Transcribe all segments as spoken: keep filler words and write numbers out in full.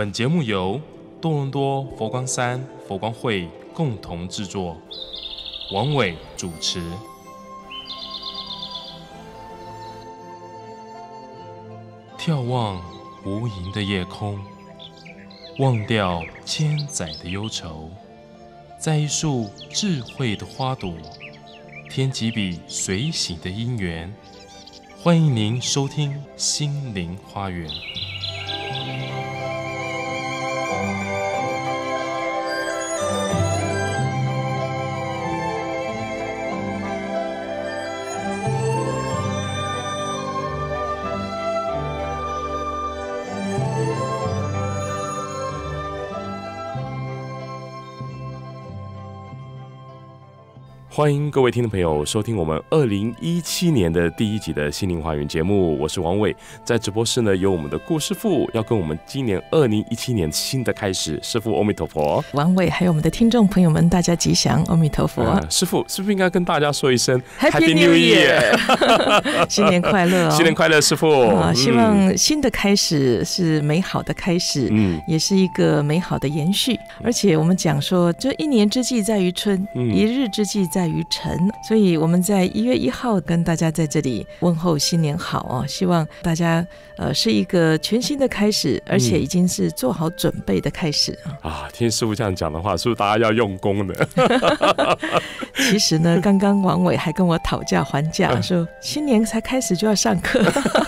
本节目由多伦多佛光山佛光会共同制作，王伟主持。眺望无垠的夜空，忘掉千载的忧愁，在一束智慧的花朵，添几笔随喜的因缘。欢迎您收听心灵花园。欢迎各位听众朋友收听我们二零一七年的第一集的心灵花园节目，我是王伟，在直播室呢有我们的顾师傅要跟我们今年二零一七年新的开始，师父阿弥陀佛。 王伟还有我们的听众朋友们，大家吉祥，阿弥陀佛。 啊、师父是不是应该跟大家说一声 Happy New Year， 新年快乐、哦、 新年快乐，师父、 啊、希望新的开始是美好的开始、嗯、也是一个美好的延续。而且我们讲说，这一年之计在于春、嗯、一日之计在于晨，所以我们在一月一号跟大家在这里问候新年好哦，希望大家呃是一个全新的开始，而且已经是做好准备的开始、嗯、啊。 听师父这样讲的话，是不是大家要用功的？ 其实呢，刚刚王伟还跟我讨价还价，说新年才开始就要上课。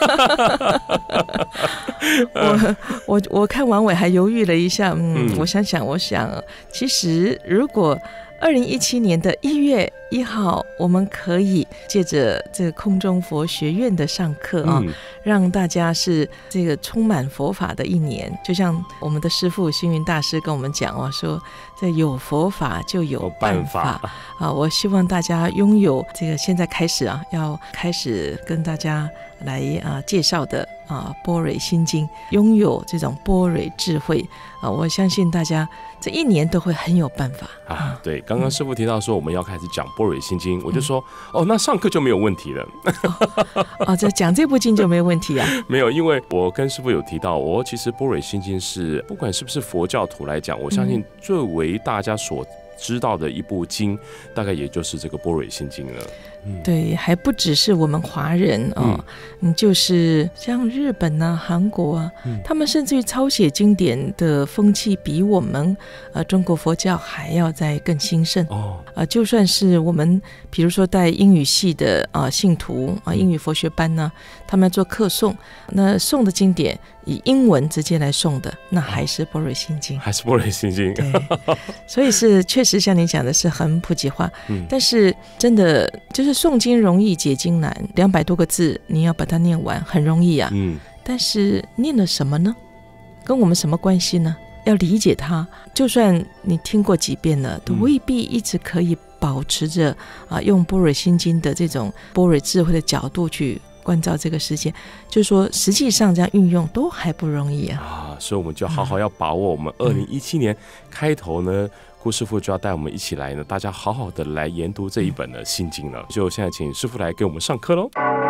我我我看王伟还犹豫了一下，嗯，嗯我想想，我想，其实如果二零一七年的一月一号，我们可以借着这个空中佛学院的上课啊、嗯，让大家是这个充满佛法的一年。就像我们的师父星云大师跟我们讲哦，说这有佛法就有办法, 有办法啊。我希望大家拥有这个，现在开始啊，要开始跟大家来啊介绍的啊般若心经，拥有这种般若智慧啊，我相信大家这一年都会很有办法啊。对，刚刚师父提到说我们要开始讲般若心经、嗯、我就说哦，那上课就没有问题了。 哦, 哦，这讲这部经就没有问题啊？ 没有，因为我跟师父有提到，我其实般若心经是不管是不是佛教徒来讲，我相信最为大家所知道的一部经，大概也就是这个般若心经了。嗯、 对，还不只是我们华人哦，嗯，就是像日本啊、韩国啊、嗯，他们甚至于抄写经典的风气比我们呃中国佛教还要再更兴盛哦。呃，就算是我们比如说带英语系的啊、呃、信徒啊、呃，英语佛学班呢，他们要做课诵，那诵的经典以英文直接来诵的，那还是般若心经， 还是般若心经。 对，所以是确实像你讲的是很普及化，嗯、但是真的就是诵经容易解经难，两百多个字你要把它念完很容易啊，嗯，但是念了什么呢？跟我们什么关系呢？要理解它，就算你听过几遍了，都未必一直可以保持着啊，用般若心经的这种般若智慧的角度去关照这个世界，就是说实际上这样运用都还不容易啊。 啊，所以我们就好好要把握我们二零一七年开头呢，顾师父就要带我们一起来呢，大家好好的来研读这一本的心经了。就现在请师父来给我们上课喽。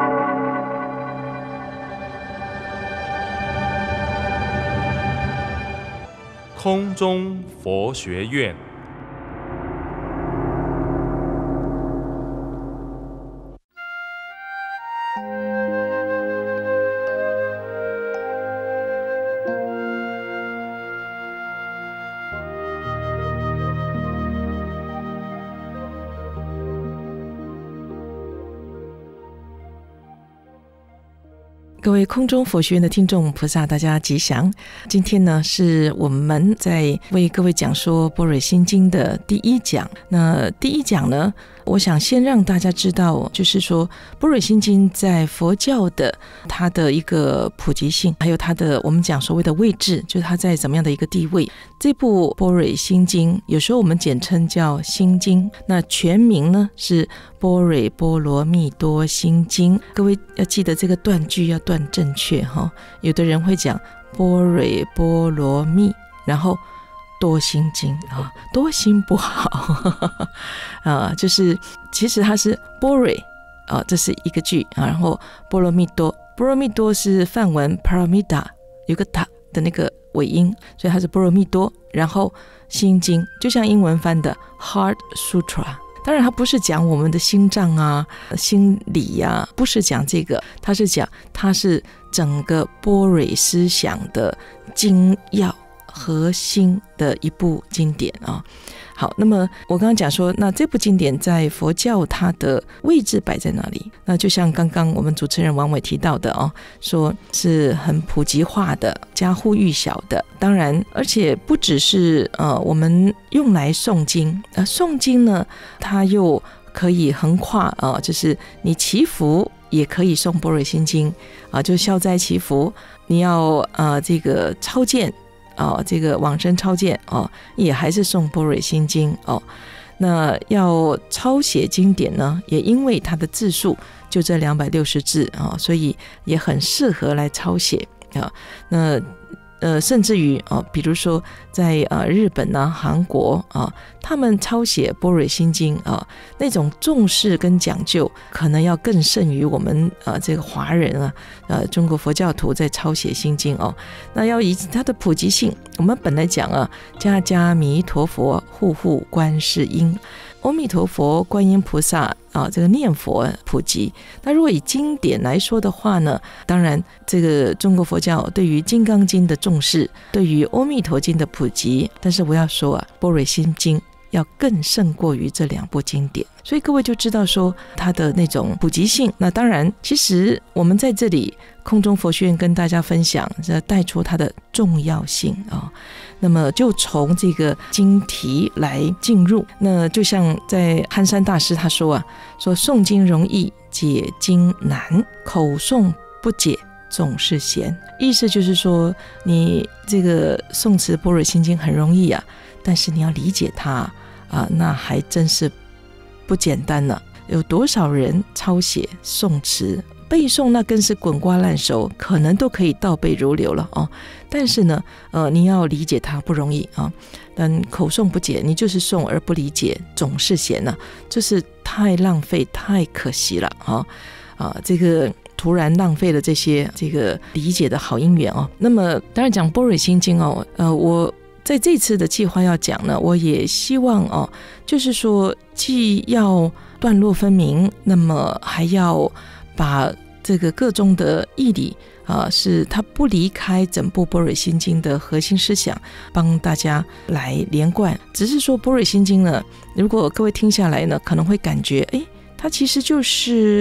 空中佛学院。 各位空中佛学院的听众菩萨，大家吉祥。今天呢，是我们在为各位讲说般若心经的第一讲。那第一讲呢，我想先让大家知道，就是说般若心经在佛教的它的一个普及性，还有它的我们讲所谓的位置，就是它在怎么样的一个地位。这部般若心经有时候我们简称叫心经，那全名呢是般若波罗蜜多心经。各位要记得这个断句要断正确哈，有的人会讲般若波罗蜜，然后多心经啊，多心不好啊，就是其实它是般若啊，这是一个句啊，然后波罗蜜多，波罗蜜多是梵文 paramita， 有个塔的那个尾音，所以它是波罗蜜多，然后心经就像英文翻的 Heart Sutra， 当然它不是讲我们的心脏啊心理啊，不是讲这个，它是讲它是整个般若思想的精要核心的一部经典啊。好，那么我刚刚讲说，那这部经典在佛教它的位置摆在哪里？那就像刚刚我们主持人王伟提到的哦，说是很普及化的，家喻户晓的。当然，而且不只是呃我们用来诵经，呃诵经呢，它又可以横跨啊、呃，就是你祈福也可以诵般若心经啊、呃，就消灾祈福，你要呃这个超荐。哦，这个往生超荐哦，也还是诵般若心经哦。那要抄写经典呢，也因为它的字数就这两百六十字啊、哦，所以也很适合来抄写啊、哦。那呃，甚至于啊、哦，比如说在呃日本啊、韩国啊，他们抄写般若心经啊，那种重视跟讲究，可能要更胜于我们啊这个华人啊，呃中国佛教徒在抄写心经哦。那要以它的普及性，我们本来讲啊，家家弥陀佛，户户观世音。阿弥陀佛、观音菩萨啊，这个念佛普及。那如果以经典来说的话呢，当然这个中国佛教对于《金刚经》的重视，对于《阿弥陀经》的普及，但是我要说啊，《般若心经》要更胜过于这两部经典，所以各位就知道说它的那种普及性。那当然，其实我们在这里空中佛学院跟大家分享，带出它的重要性啊。那么就从这个经题来进入，那就像在憨山大师他说啊，说诵经容易解经难，口诵不解总是闲。意思就是说，你这个诵持般若心经很容易啊，但是你要理解它啊，那还真是不简单了。有多少人抄写诵持背诵，那更是滚瓜烂熟，可能都可以倒背如流了哦。但是呢，呃，你要理解它不容易啊。但口诵不解，你就是诵而不理解，总是闲了、啊，就是太浪费，太可惜了啊！啊，这个突然浪费了这些这个理解的好因缘哦。那么，当然讲般若心经哦，呃，我在这次的计划要讲呢，我也希望哦，就是说，既要段落分明，那么还要把这个各中的义理啊，是它不离开整部般若心经的核心思想，帮大家来连贯。只是说般若心经呢，如果各位听下来呢，可能会感觉，哎，它其实就是、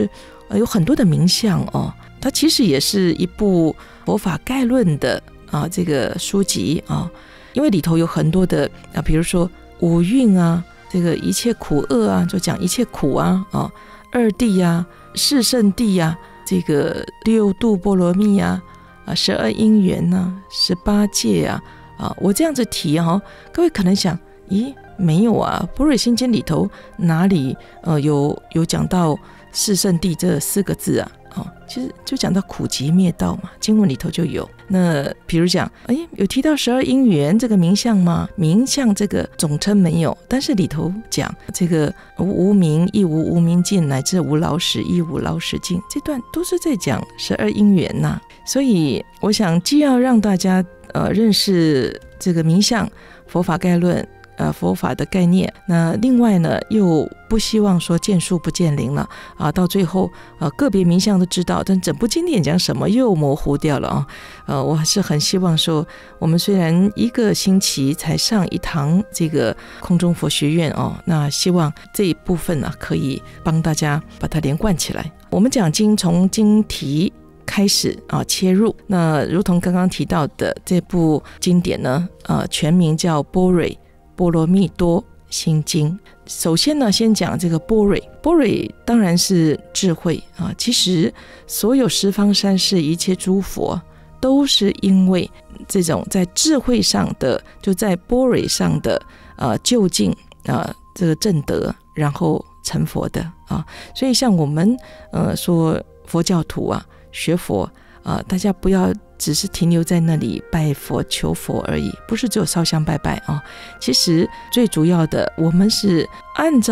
呃、有很多的名相哦，它其实也是一部佛法概论的啊这个书籍啊，因为里头有很多的啊，比如说五蕴啊，这个一切苦厄啊，就讲一切苦啊啊，二谛啊，四圣谛啊。这个六度波罗蜜啊，啊，十二因缘呐、啊，十八界啊，啊，我这样子提哈、哦，各位可能想，咦，没有啊，般若心经里头哪里呃有有讲到四圣谛这四个字啊？哦，其实就讲到苦集灭道嘛，经文里头就有。那比如讲，哎，有提到十二因缘这个名相吗？名相这个总称没有，但是里头讲这个无无明亦无无明尽，乃至无老死亦无老死尽，这段都是在讲十二因缘呐、啊。所以我想，既要让大家呃认识这个名相、佛法概论。呃，佛法的概念，那另外呢，又不希望说见树不见林了啊，到最后呃个别名相都知道，但整部经典讲什么又模糊掉了啊。呃，我还是很希望说，我们虽然一个星期才上一堂这个空中佛学院哦，那希望这一部分呢、啊，可以帮大家把它连贯起来。我们讲经从经题开始啊切入，那如同刚刚提到的这部经典呢，呃，全名叫般若波罗蜜多心经。首先呢，先讲这个般若。般若当然是智慧啊。其实所有十方三世一切诸佛，都是因为这种在智慧上的，就在般若上的呃究竟啊这个证得，然后成佛的啊。所以像我们呃说佛教徒啊，学佛啊，大家不要只是停留在那里拜佛求佛而已，不是只有烧香拜拜啊。其实最主要的，我们是按照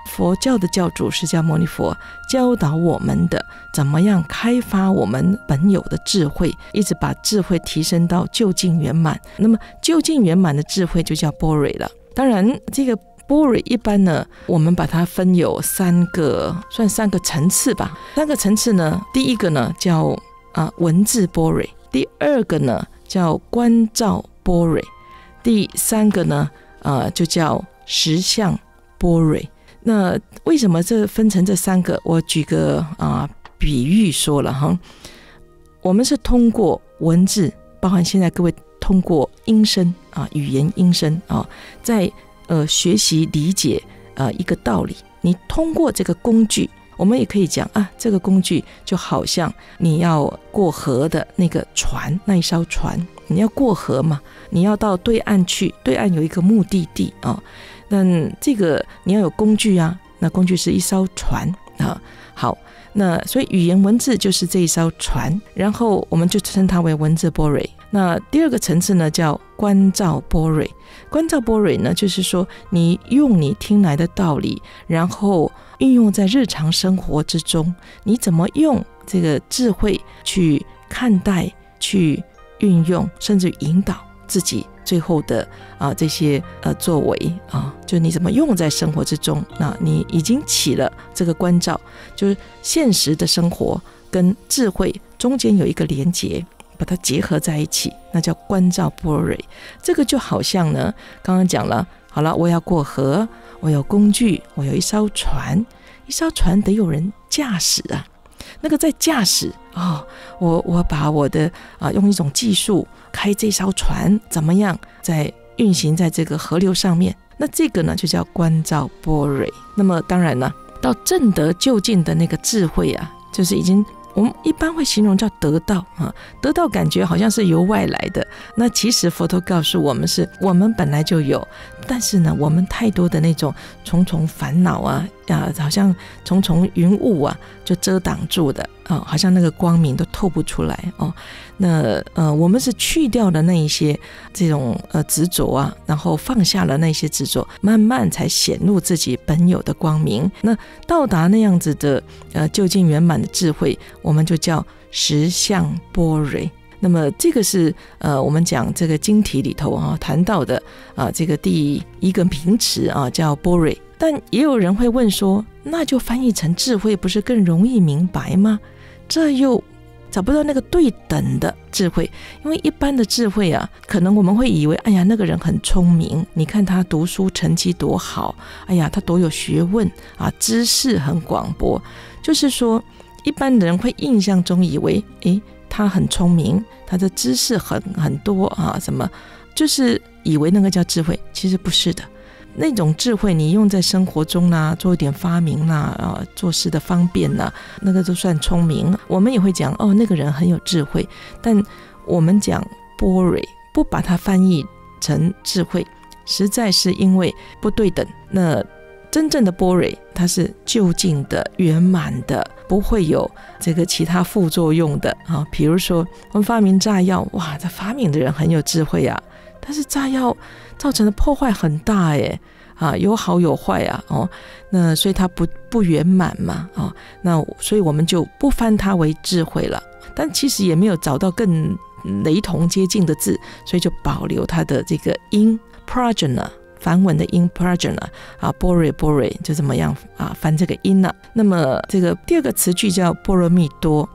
佛教的教主释迦牟尼佛教导我们的，怎么样开发我们本有的智慧，一直把智慧提升到究竟圆满。那么究竟圆满的智慧就叫般若了。当然这个般若一般呢，我们把它分有三个，算三个层次吧。三个层次呢，第一个呢叫、啊、文字般若，第二个呢叫观照般若，第三个呢、呃、就叫实相般若。那为什么这分成这三个？我举个、啊、比喻说了哈，我们是通过文字，包含现在各位通过音声啊，语言音声啊，在呃学习理解呃一个道理。你通过这个工具，我们也可以讲啊，这个工具就好像你要过河的那个船，那一艘船，你要过河嘛，你要到对岸去，对岸有一个目的地啊。那这个你要有工具啊，那工具是一艘船啊。好，那所以语言文字就是这一艘船，然后我们就称它为文字般若。那第二个层次呢叫观照般若。观照般若呢，就是说你用你听来的道理，然后运用在日常生活之中，你怎么用这个智慧去看待，去运用，甚至引导自己最后的啊这些呃作为啊，就你怎么用在生活之中，那你已经起了这个观照，就是现实的生活跟智慧中间有一个连结，把它结合在一起，那叫观照般若。这个就好像呢，刚刚讲了，好了，我要过河，我有工具，我有一艘船，一艘船得有人驾驶啊。那个在驾驶哦，我我把我的啊用一种技术开这艘船怎么样，在运行在这个河流上面，那这个呢就叫观照般若。那么当然了，到证得究竟的那个智慧啊，就是已经我们一般会形容叫得到啊，得到感觉好像是由外来的，那其实佛陀告诉我们是我们本来就有，但是呢我们太多的那种重重烦恼啊啊，好像重重云雾啊就遮挡住的啊，好像那个光明都透不出来哦。那呃我们是去掉了那一些这种呃执着啊，然后放下了那些执着，慢慢才显露自己本有的光明。那到达那样子的呃究竟圆满的智慧，我们就叫实相般若。那么这个是呃我们讲这个经题里头啊谈到的啊这个第一个名词啊叫般若。但也有人会问说，那就翻译成智慧不是更容易明白吗？这又找不到那个对等的智慧。因为一般的智慧啊，可能我们会以为哎呀那个人很聪明，你看他读书成绩多好，哎呀他多有学问啊，知识很广博，就是说一般人会印象中以为诶他很聪明，他的知识很很多啊，什么就是以为那个叫智慧，其实不是的。那种智慧你用在生活中啦、啊，做一点发明啦、啊啊，做事的方便啦、啊，那个都算聪明。我们也会讲哦，那个人很有智慧，但我们讲般若不把它翻译成智慧，实在是因为不对等。那真正的般若它是究竟的、圆满的，不会有这个其他副作用的啊。比如说我们发明炸药，哇，这发明的人很有智慧啊，但是炸药造成的破坏很大耶，啊，有好有坏啊，哦，那所以它不不圆满嘛，哦，那所以我们就不翻它为智慧了。但其实也没有找到更雷同接近的字，所以就保留它的这个音 prajna， 梵文的音 prajna 啊，般若般若就怎么样啊翻这个音了、啊。那么这个第二个词句叫波罗蜜多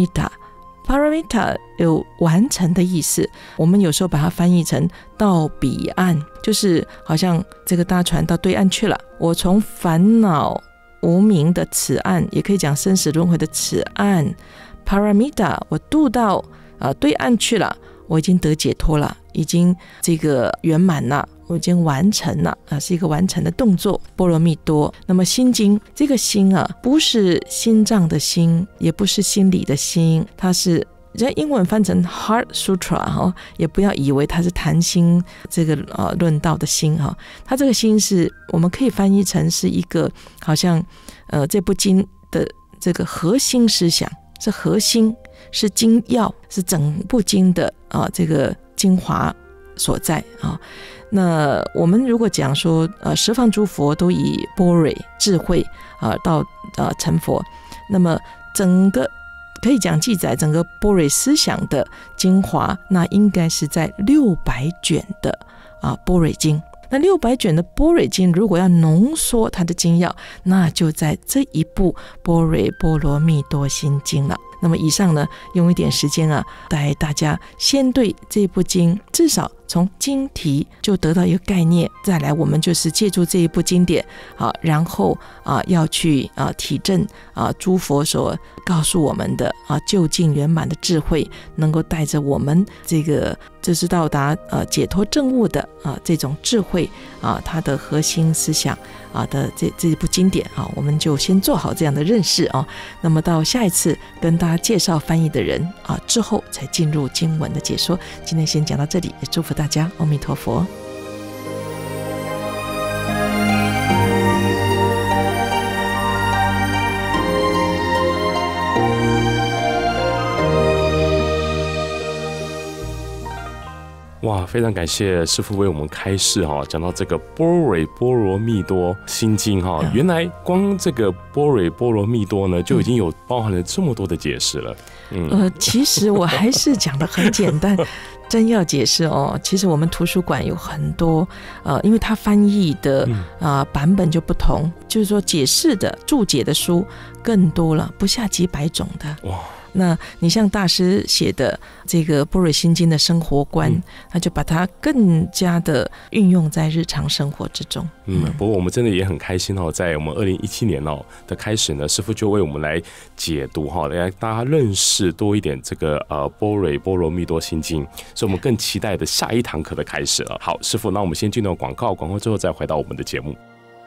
paramita。Paramita 有完成的意思，我们有时候把它翻译成到彼岸，就是好像这个大船到对岸去了，我从烦恼无明的此岸，也可以讲生死轮回的此岸 Paramita 我渡到、呃、对岸去了，我已经得解脱了，已经这个圆满了，我已经完成了、啊、是一个完成的动作，波罗蜜多。那么心经这个心啊，不是心脏的心，也不是心理的心，它是在英文翻成 Heart Sutra、哦、也不要以为它是谈心这个、呃、论道的心、哦、它这个心是我们可以翻译成是一个好像、呃、这部经的这个核心思想，是核心，是精要，是整部经的、呃、这个精华所在啊。那我们如果讲说，呃，十方诸佛都以般若智慧啊、呃、到呃成佛，那么整个可以讲记载整个般若思想的精华，那应该是在六百卷的啊般若经。那六百卷的般若经，如果要浓缩它的精要，那就在这一部般若波罗蜜多心经了。那么以上呢，用一点时间啊，带大家先对这部经至少从经题就得到一个概念，再来我们就是借助这一部经典啊，然后啊要去啊体证啊诸佛所告诉我们的啊究竟圆满的智慧，能够带着我们这个就是到达呃解脱证悟的啊这种智慧啊它的核心思想啊的这这一部经典啊，我们就先做好这样的认识啊。那么到下一次跟大家介绍翻译的人啊之后，才进入经文的解说。今天先讲到这里，也祝福大家，阿弥陀佛。 哇，非常感谢师父为我们开示哈，讲到这个般若波罗蜜多心经哈，原来光这个般若波罗蜜多呢，就已经有包含了这么多的解释了。嗯，呃， 其实我还是讲的很简单。真要解释哦，其实我们图书馆有很多，呃，因为它翻译的啊、呃、版本就不同，就是说解释的注解的书更多了，不下几百种的。哇！那你像大师写的这个般若心经的生活观，嗯、他就把它更加的运用在日常生活之中。 嗯，不过我们真的也很开心哦，在我们二零一七年哦的开始呢，师父就为我们来解读哈，来大家认识多一点这个呃般若波罗蜜多心经，所以我们更期待的下一堂课的开始了。好，师父，那我们先进入广告，广告之后再回到我们的节目。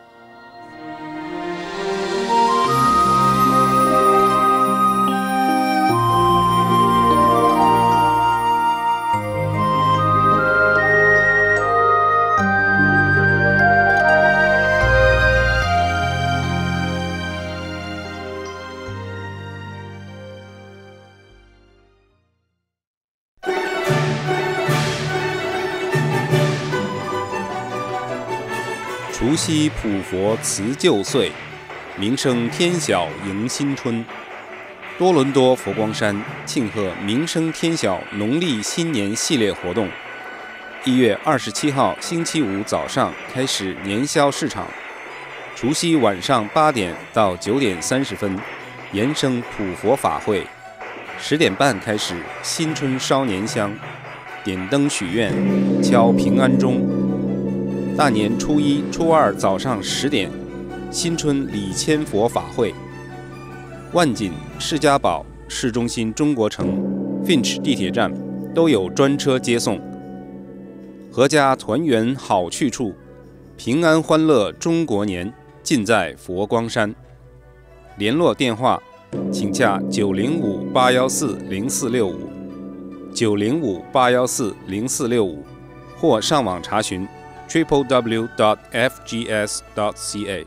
除夕普佛辞旧岁，名声天晓迎新春。多伦多佛光山庆贺名声天晓农历新年系列活动，一月二十七号星期五早上开始年宵市场，除夕晚上八点到九点三十分延生普佛法会，十点半开始新春烧年香，点灯许愿，敲平安钟。大年初一、初二早上十点，新春礼千佛法会。万锦、释迦堡、市中心中国城、Finch 地铁站都有专车接送。阖家团圆好去处，平安欢乐中国年，尽在佛光山。联络电话，请洽九零五八幺四零四六五，九零五八幺四零四六五，或上网查询 triple w dot f g s dot c a。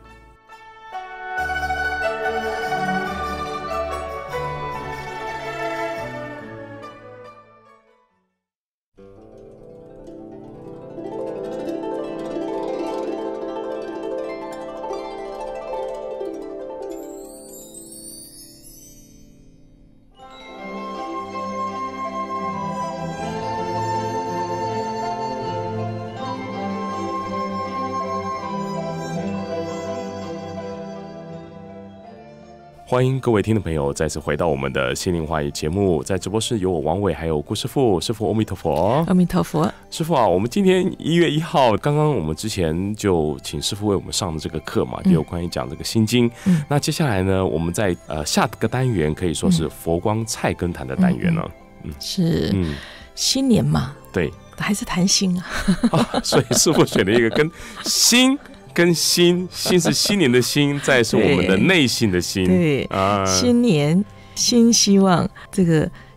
欢迎各位听众朋友再次回到我们的心灵话语节目，在直播室有我王伟，还有顾师傅。师傅，阿弥陀佛。 阿弥陀佛。 师傅啊，我们今天一月一号，刚刚我们之前就请师傅为我们上的这个课嘛，就有关于讲这个心经。嗯、那接下来呢，我们在呃下个单元可以说是佛光菜根谭的单元了。 嗯，是，嗯，新年嘛， 对， 还是谈心啊。 啊所以师傅选了一个跟心。跟心，心是新年的心，再是我们的内心的心。 对，啊、新年新希望，这个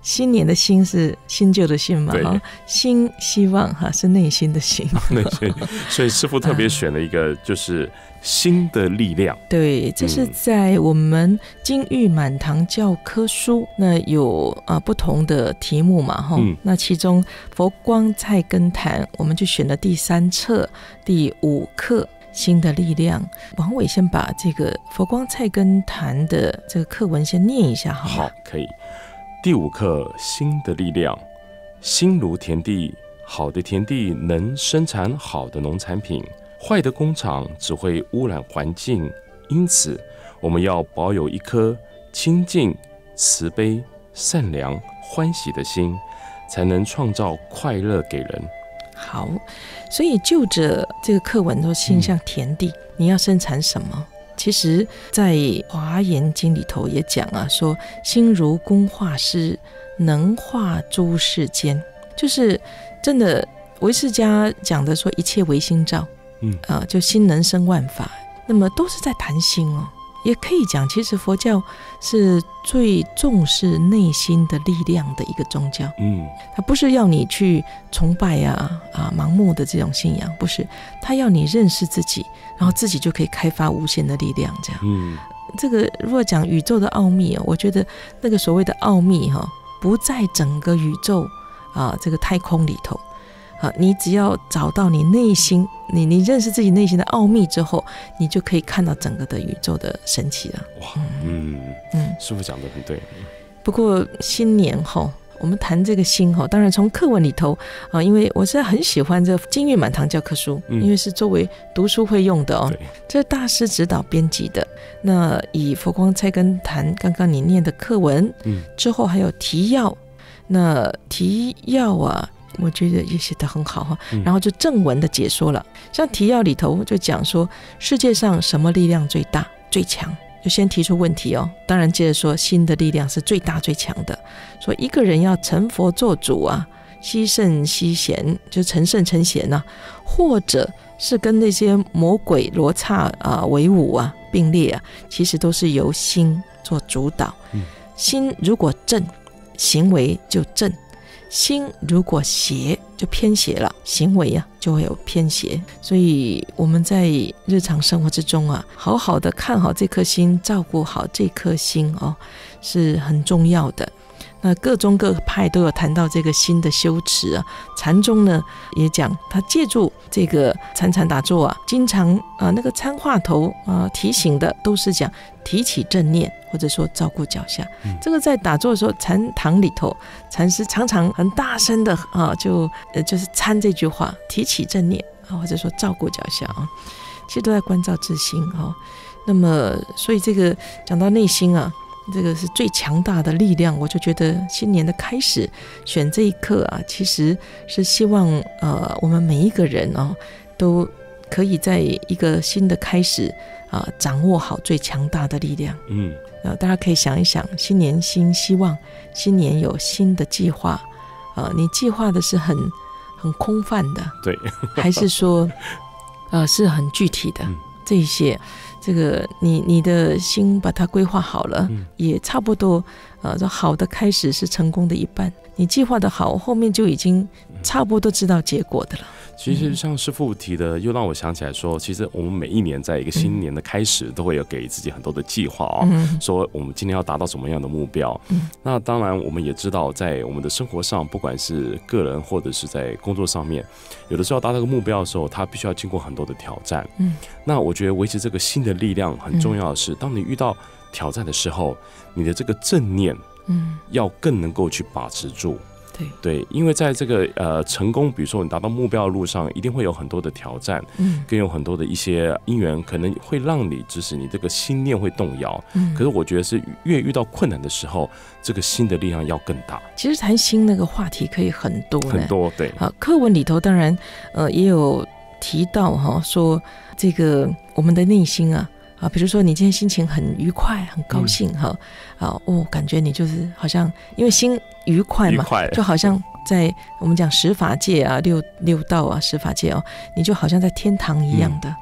新年的新是新旧的新嘛，哈，新希望哈是内心的心， 内心。所以师父特别选了一个就是新的力量。 对，这是在我们金玉满堂教科书，那有啊不同的题目嘛，哈、嗯，那其中佛光菜根谭，我们就选了第三册第五课。新的力量，王伟先把这个佛光菜根谭的这个课文先念一下好吗？ 好，可以。第五课，新的力量。心如田地，好的田地能生产好的农产品，坏的工厂只会污染环境。因此，我们要保有一颗清净、慈悲、善良、欢喜的心，才能创造快乐给人。 好，所以就着这个课文说心像田地、嗯、你要生产什么，其实在华严经里头也讲啊，说心如工画师，能画诸世间，就是真的唯识家讲的说一切唯心造，嗯、呃、就心能生万法，那么都是在谈心哦。也可以讲，其实佛教是最重视内心的力量的一个宗教。嗯，它不是要你去崇拜啊啊盲目的这种信仰，不是，它要你认识自己，然后自己就可以开发无限的力量。这样，嗯，这个如果讲宇宙的奥秘哦，我觉得那个所谓的奥秘哈、哦，不在整个宇宙啊这个太空里头。啊，你只要找到你内心，你你认识自己内心的奥秘之后，你就可以看到整个的宇宙的神奇了。 哇，嗯嗯，师父讲得很对。 不过新年后，我们谈这个心哈，当然从课文里头啊，因为我是很喜欢这金玉满堂教科书，嗯、因为是作为读书会用的哦。这是大师指导编辑的。那以佛光菜根谭刚刚你念的课文，嗯，之后还有提要，那提要啊。我觉得也写得很好哈，然后就正文的解说了，像提要里头就讲说世界上什么力量最大最强，就先提出问题哦，当然接着说心的力量是最大最强的，说一个人要成佛做主啊，惜圣惜贤，就成圣成贤啊，或者是跟那些魔鬼罗刹啊为伍啊并列啊，其实都是由心做主导，嗯、心如果正，行为就正。心如果邪就偏邪了，行为啊就会有偏邪，所以我们在日常生活之中啊，好好的看好这颗心，照顾好这颗心哦，是很重要的。那各宗各派都有谈到这个心的修持啊，禅宗呢也讲，他借助这个参禅打坐啊，经常啊那个参话头啊提醒的都是讲提起正念，或者说照顾脚下。嗯、这个在打坐的时候，禅堂里头，禅师常常很大声的啊，就呃就是参这句话，提起正念啊，或者说照顾脚下啊，其实都在关照自心啊。那么，所以这个讲到内心啊。这个是最强大的力量，我就觉得新年的开始选这一课啊，其实是希望呃我们每一个人哦，都可以在一个新的开始啊、呃，掌握好最强大的力量。嗯，呃，大家可以想一想，新年新希望，新年有新的计划，呃，你计划的是很很空泛的，对，还是说呃是很具体的、嗯、这一些？这个你你的心把它规划好了、嗯、也差不多呃，好的开始是成功的一半，你计划的好，后面就已经差不多知道结果的了。 其实像师父提的，又让我想起来说，其实我们每一年在一个新年的开始，都会有给自己很多的计划哦，嗯、说我们今天要达到什么样的目标。嗯、那当然，我们也知道，在我们的生活上，不管是个人或者是在工作上面，有的时候达到这个目标的时候，他必须要经过很多的挑战。嗯、那我觉得维持这个新的力量很重要的是，当你遇到挑战的时候，你的这个正念，嗯，要更能够去把持住。对, 对，因为在这个呃成功，比如说你达到目标的路上，一定会有很多的挑战，嗯，跟有很多的一些因缘，可能会让你致使你这个心念会动摇。嗯，可是我觉得是越遇到困难的时候，这个心的力量要更大。 其实谈心那个话题可以很多很多，对。 啊，课文里头当然呃也有提到哈，说这个我们的内心啊。啊，比如说你今天心情很愉快、很高兴哈、嗯，啊，哦，感觉你就是好像因为心愉快嘛，快就好像在我们讲十法界啊、六六道啊、十法界哦，你就好像在天堂一样的。嗯、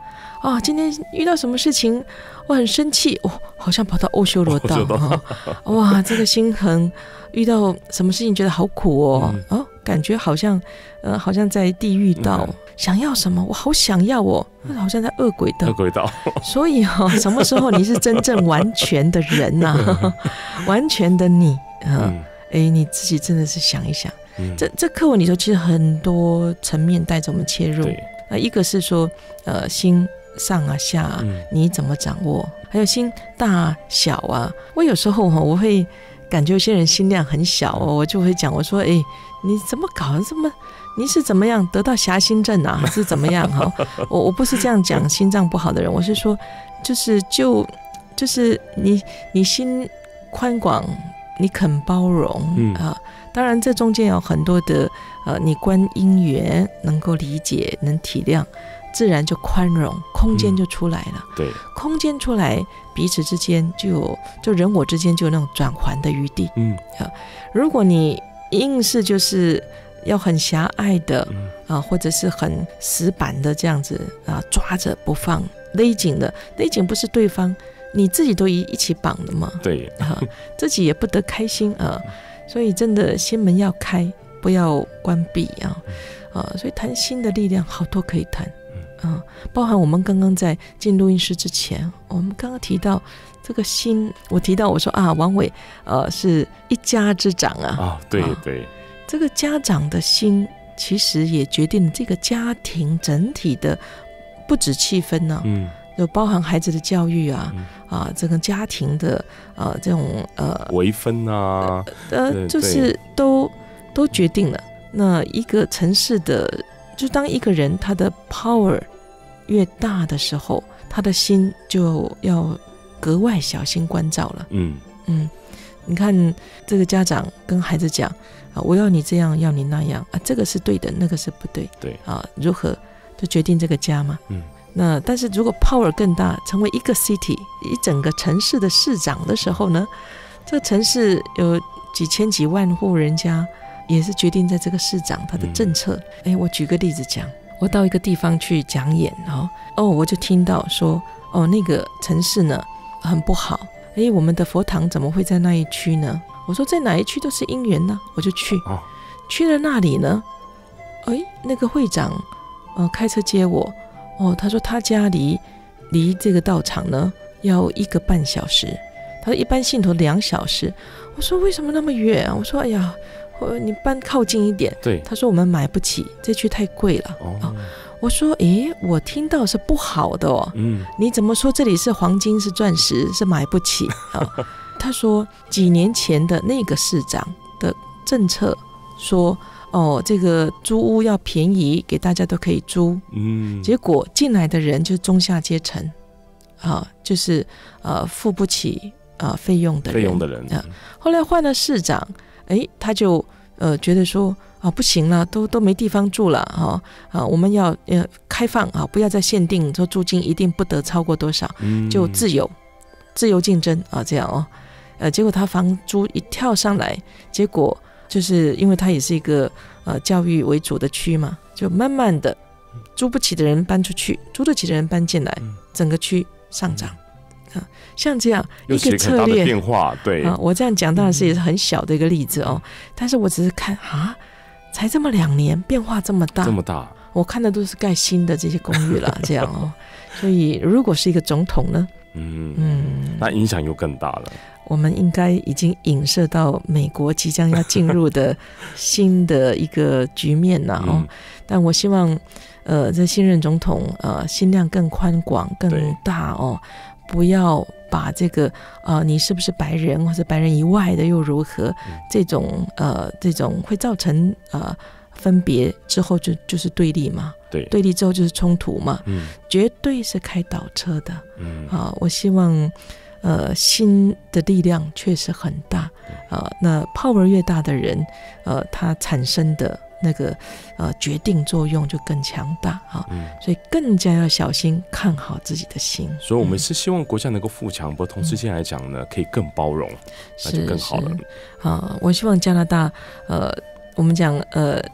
啊，今天遇到什么事情我很生气，哦，好像跑到欧修罗道，哦，哇，这个心很遇到什么事情觉得好苦哦，嗯、哦，感觉好像呃好像在地狱道。嗯，想要什么？我好想要哦，好像在恶鬼道。恶鬼道。 所以哦，什么时候你是真正完全的人呐、啊？完全的你，嗯，哎，你自己真的是想一想，嗯、这这课文里头其实很多层面带着我们切入。那一个是说，呃，心上啊下啊，嗯、你怎么掌握？还有心大小啊。我有时候哈、哦，我会感觉有些人心量很小哦，我就会讲，我说，哎，你怎么搞这么？你是怎么样得到狭心症啊？还是怎么样？哈，我我不是这样讲心脏不好的人，我是说，就是就就是你你心宽广，你肯包容、嗯、啊。当然，这中间有很多的呃，你观因缘，能够理解，能体谅，自然就宽容，空间就出来了。 嗯、对， 空间出来，彼此之间就有，就人我之间就有那种转圜的余地。嗯啊，如果你硬是就是要很狭隘的啊，或者是很死板的这样子啊，抓着不放，勒紧的，勒紧不是对方，你自己都一一起绑的嘛。 对啊，自己也不得开心啊，所以真的心门要开，不要关闭啊啊，所以谈心的力量好多可以谈啊，包含我们刚刚在进录音室之前，我们刚刚提到这个心，我提到我说啊，王伟呃是一家之长啊啊，对对。啊， 这个家长的心其实也决定了这个家庭整体的不止气氛呢、啊，嗯，有包含孩子的教育啊，嗯、啊，这个家庭的啊这种呃微分啊， 呃，就是都都决定了。那一个城市的，就当一个人他的 power 越大的时候，他的心就要格外小心关照了。嗯嗯，你看这个家长跟孩子讲。我要你这样，要你那样啊，这个是对的，那个是不对。 对啊，如何就决定这个家嘛。嗯，那但是如果 power 更大，成为一个 city 一整个城市的市长的时候呢，这个城市有几千几万户人家，也是决定在这个市长他的政策。哎、嗯，我举个例子讲，我到一个地方去讲演哦，哦，我就听到说，哦，那个城市呢很不好，哎，我们的佛堂怎么会在那一区呢？我说在哪一区都是因缘呢，我就去，哦、去了那里呢，哎，那个会长，呃，开车接我，哦，他说他家离离这个道场呢要一个半小时，他说一般信徒两小时，我说为什么那么远啊？我说哎呀，你搬靠近一点， 对， 他说我们买不起，这区太贵了，哦。哦，我说诶，我听到是不好的哦，嗯，你怎么说这里是黄金是钻石是买不起啊？哦，他说几年前的那个市长的政策说，哦，这个租屋要便宜，给大家都可以租，嗯，结果进来的人就是中下阶层啊，就是呃付不起啊费用的人， 费用的人啊。 后来换了市长，诶，他就呃觉得说啊不行了，都都没地方住了啊啊，我们要呃开放啊，不要再限定说租金一定不得超过多少，嗯，就自由自由竞争啊，这样哦。呃，结果他房租一跳上来，结果就是因为他也是一个呃教育为主的区嘛，就慢慢的租不起的人搬出去，租得起的人搬进来，整个区上涨啊。像这样一个策略变化，对啊，我这样讲当然是也是很小的一个例子哦，但是我只是看啊，才这么两年变化这么大， 这么大， 我看的都是盖新的这些公寓了，这样哦。所以如果是一个总统呢， 嗯嗯，那影响又更大了。 我们应该已经影射到美国即将要进入的新的一个局面了哦。嗯、但我希望，呃，这新任总统呃心量更宽广、更大哦，不要把这个呃你是不是白人或者白人以外的又如何、嗯、这种呃这种会造成呃分别之后就就是对立嘛。 对， 对立之后就是冲突嘛。嗯，绝对是开倒车的。嗯，啊，我希望。呃，心的力量确实很大啊、呃。那 power 越大的人，呃，他产生的那个呃决定作用就更强大啊。嗯、所以更加要小心看好自己的心。 所以，我们是希望国家能够富强，不过同时间来讲呢，可以更包容，那就更好了。 啊、呃，我希望加拿大，呃，我们讲呃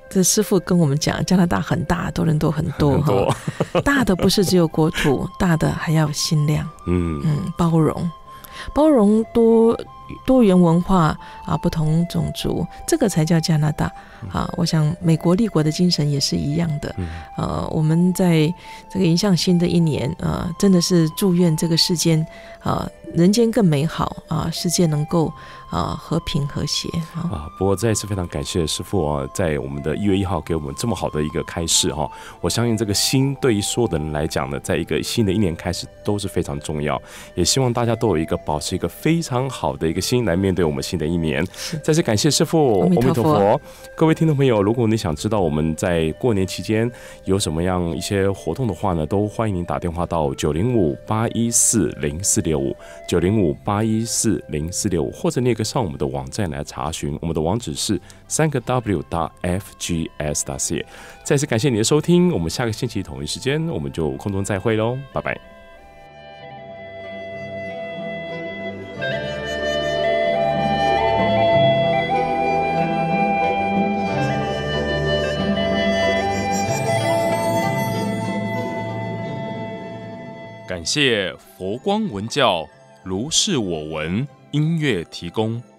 这师父跟我们讲，加拿大很大，多伦多很多， 很多大的不是只有国土，大的还要心量，嗯嗯，包容，包容多多元文化啊，不同种族，这个才叫加拿大啊！我想美国立国的精神也是一样的。呃，我们在这个迎向新的一年，呃，真的是祝愿这个世间啊，人间更美好啊，世界能够啊和平和谐啊。 不过再一次非常感谢师父啊，在我们的一月一号给我们这么好的一个开示哈。我相信这个心对于所有的人来讲呢，在一个新的一年开始都是非常重要，也希望大家都有一个保持一个非常好的一个心来面对我们新的一年。再次感谢师父， 阿弥陀佛。 各位听众朋友，如果你想知道我们在过年期间有什么样一些活动的话呢，都欢迎您打电话到九零五八一四零四六五九零五八一四零四六五，或者你也可以上我们的网站来查询，我们的网址是三个 W 点 F G S 点 C A。再次感谢你的收听，我们下个星期同一时间我们就空中再会喽，拜拜。 感谢佛光文教如是我闻音乐提供。